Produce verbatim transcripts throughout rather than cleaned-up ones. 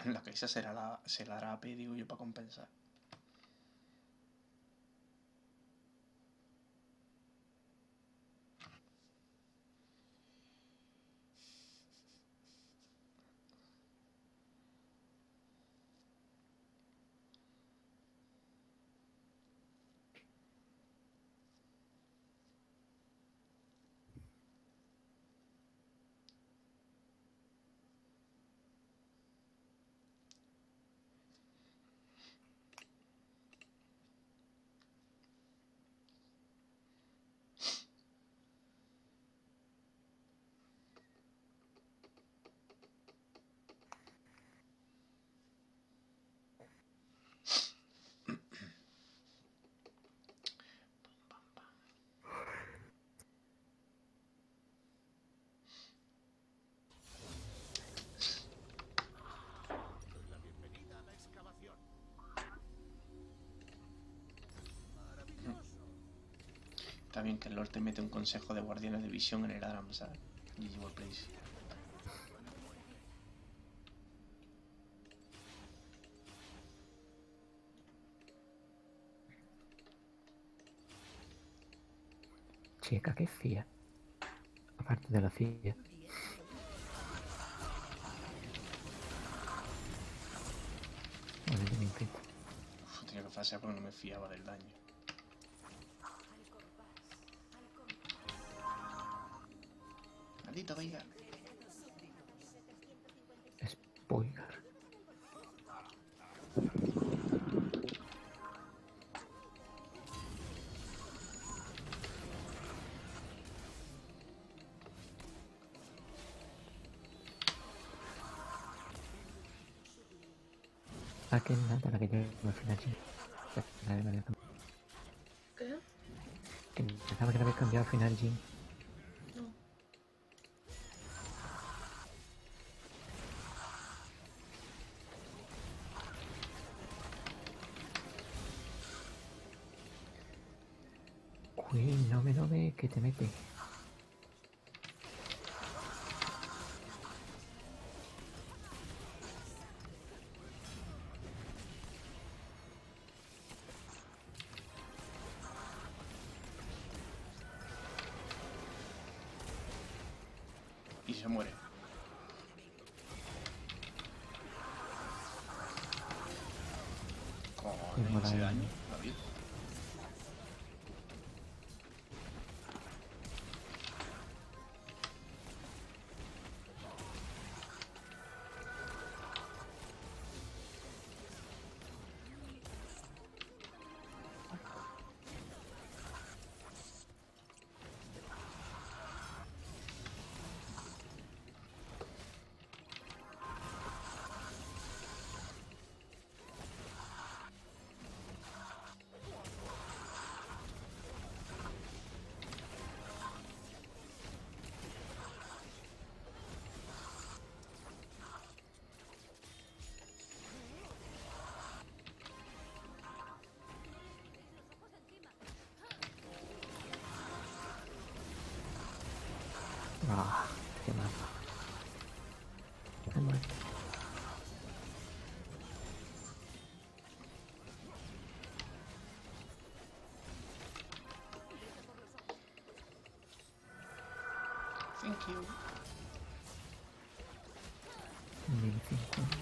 La Caixa se la, se la hará a P, digo yo, para compensar. Está bien que el Lord te mete un consejo de guardianes de visión en el Aram, ¿sabes? G G Warplays. Chica, qué fía. Aparte de la fía. Uf, tenía que falsear porque no me fiaba del daño. Maldito Veigar. Spoiler. Aquel nada, la que yo al final sí. ¿Qué? Que pensaba que la habéis cambiado al final, Jin. No. Uy, no me lo ve, que te mete. Y se muere. Con ese daño, David. Ah, qué mal. Qué mal. Thank you. mil cincuenta.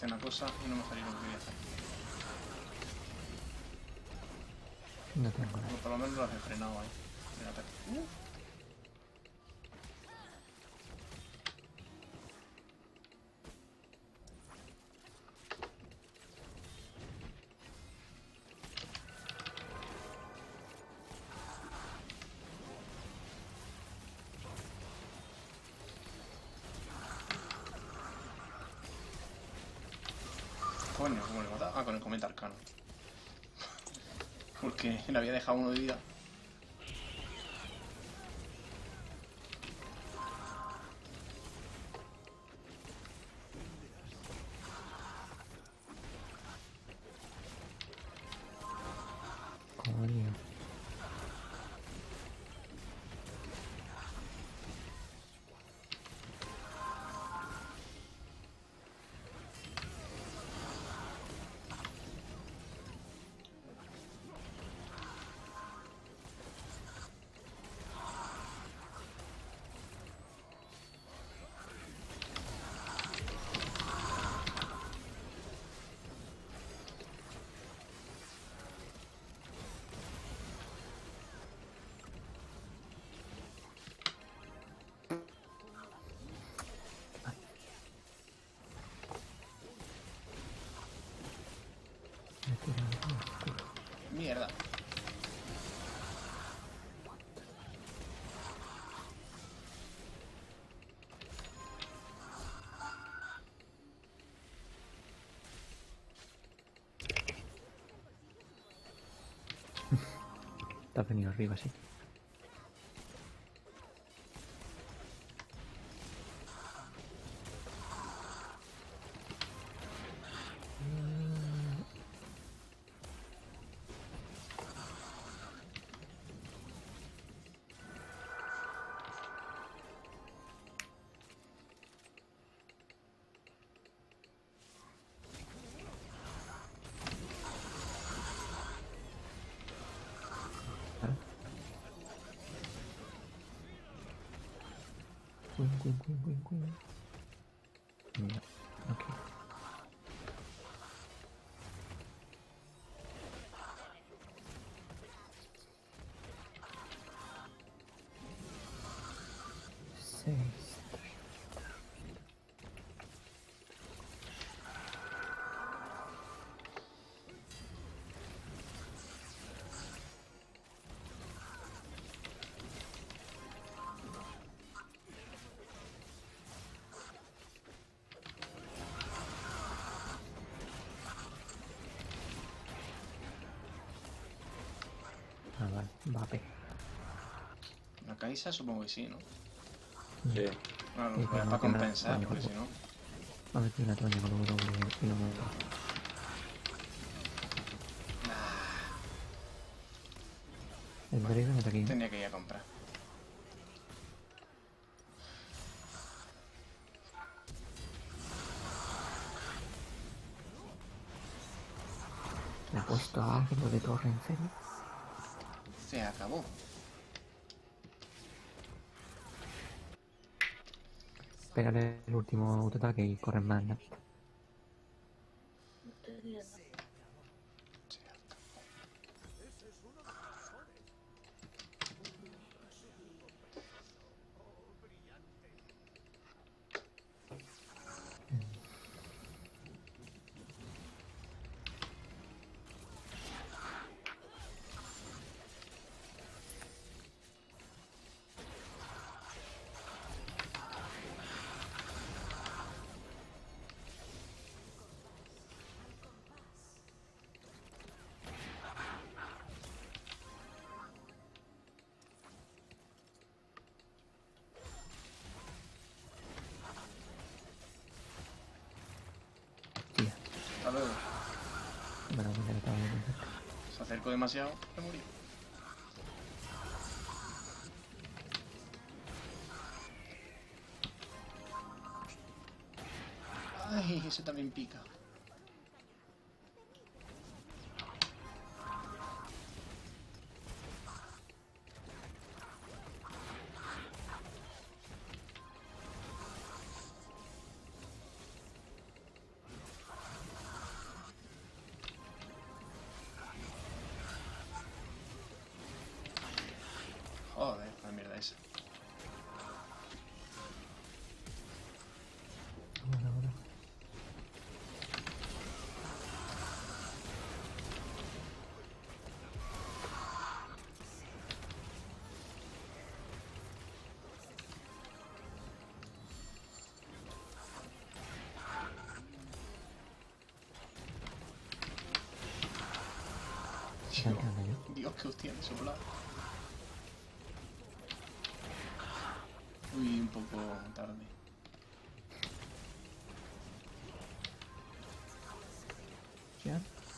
hacer una cosa y no me salió lo que quería hacer. No tengo nada. Pero por lo menos lo has frenado ahí. El ataque. Uh. Coño, ¿cómo le he matado? Ah, con el cometa arcano. Porque le había dejado uno de vida. Coño. Me tira el escudo. Mierda. Te has venido arriba, sí. ¿Vale? Win, win, win, win, win. Mira, ok. Seis. Ah, vale, va a pegar. La Kaisa supongo que sí, ¿no? Sí. Claro, Sí, para pero no te compensar, da- porque si no... A ver, tiene una toalla con un doble y no me da. El Draven está aquí. Tenía que ir a comprar. Le ha puesto a alguien lo de torre, ¿en serio? Se acabó. Pégale el último autoataque y corre más, ¿no? No estoy viendo. Se acabó. Tía, Hasta luego. me lo que estaba viendo. Se acercó demasiado, me morí. Ay, ese también pica. Dios, tanqueando yo. Dios, qué hostia de soplar. Uy, un poco tarde. Ya.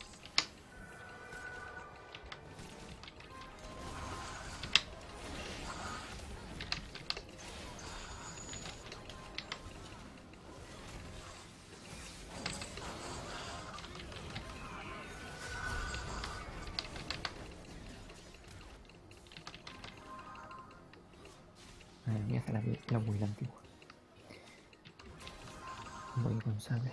Madre mía, hace la, la muy antigua. Voy con sangre.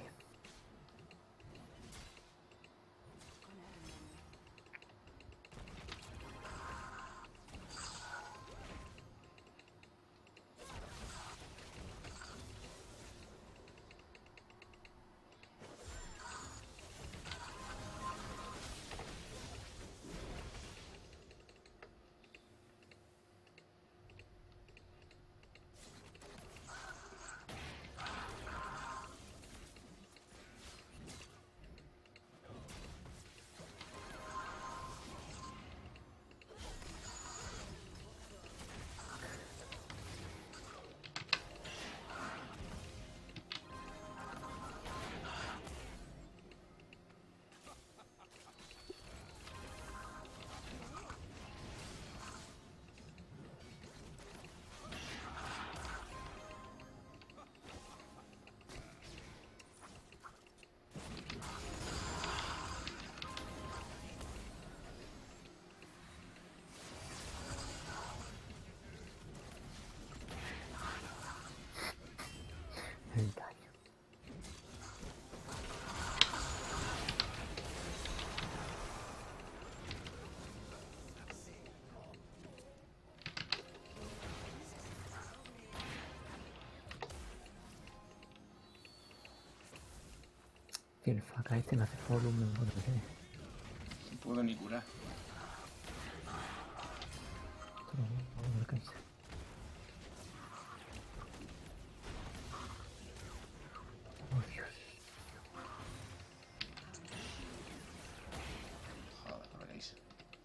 El daño. Tío, el faca este me hace volumen por qué. No puedo ni curar. Pero vamos a ver qué dice. Oh, Dios. Joder, no veréis.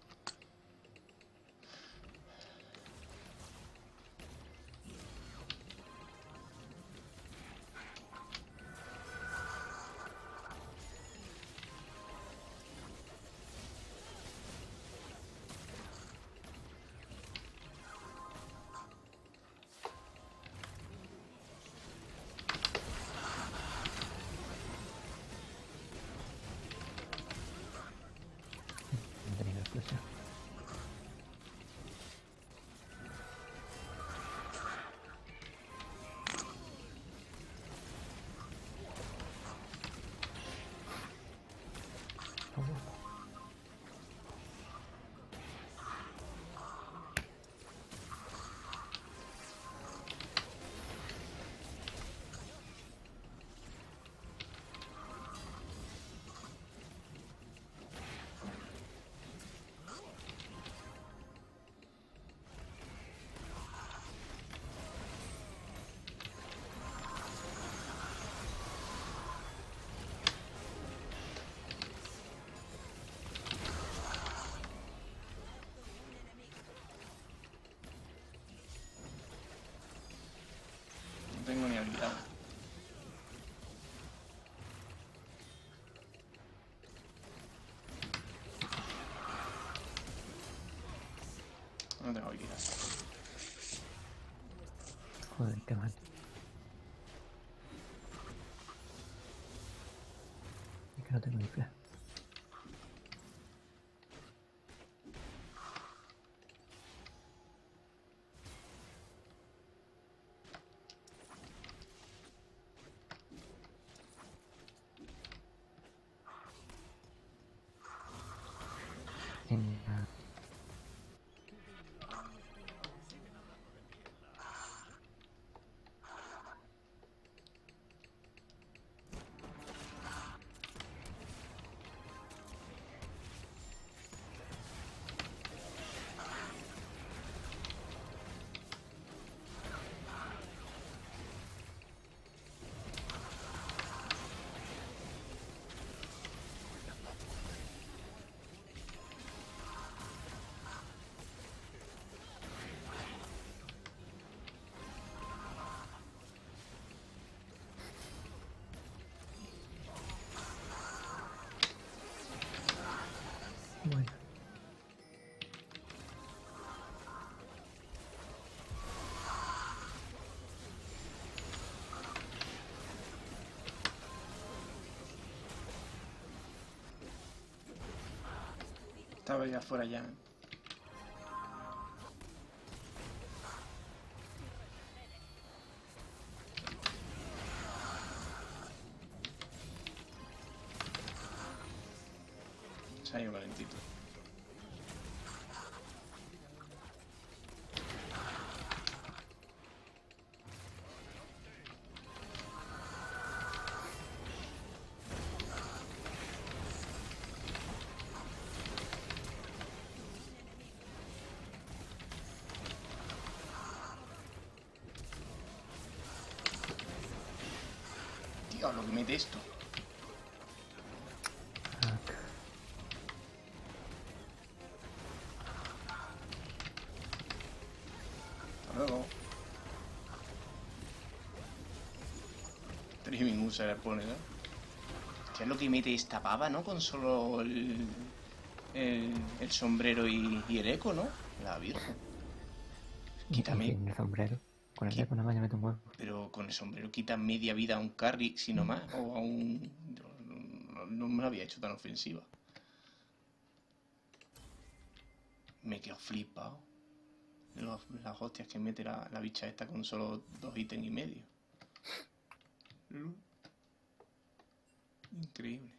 No tenía la explosión. Oh, No tengo ni habilidad. No tengo habilidad. joder, qué mal. Es que no tengo ni flash. En la... Estaba ya afuera ya. ¿eh? Se ha ido calentito. Tío, lo que mete esto. Fuck. Hasta luego. Dreaming usa el pone, ¿no? Hostia, es lo que mete esta pava, ¿no? Con solo el, el, el sombrero y, y el eco, ¿no? La virgen. Quítame. Sin el sombrero. Con el Qui- dedo nada más ya mete un huevo. Pero con el sombrero quita media vida a un carry, si no más. O a un... No, no me lo había hecho tan ofensiva. Me quedo flipado. Los- las hostias que mete la, la bicha esta con solo dos ítems y medio. Lu- Increíble.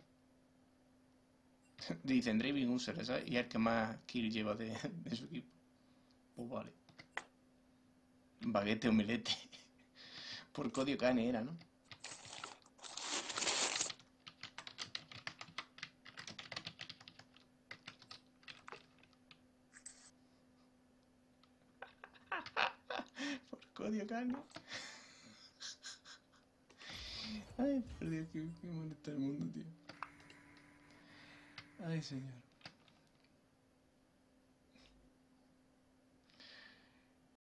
Dicen Draven User, ¿sabes? Y es el que más kill lleva de, de su equipo. Pues vale. Baguete omelete. Por código cane era, ¿no? Por código cane. Ay, por Dios, qué, qué mal está el mundo, tío. Ay, señor.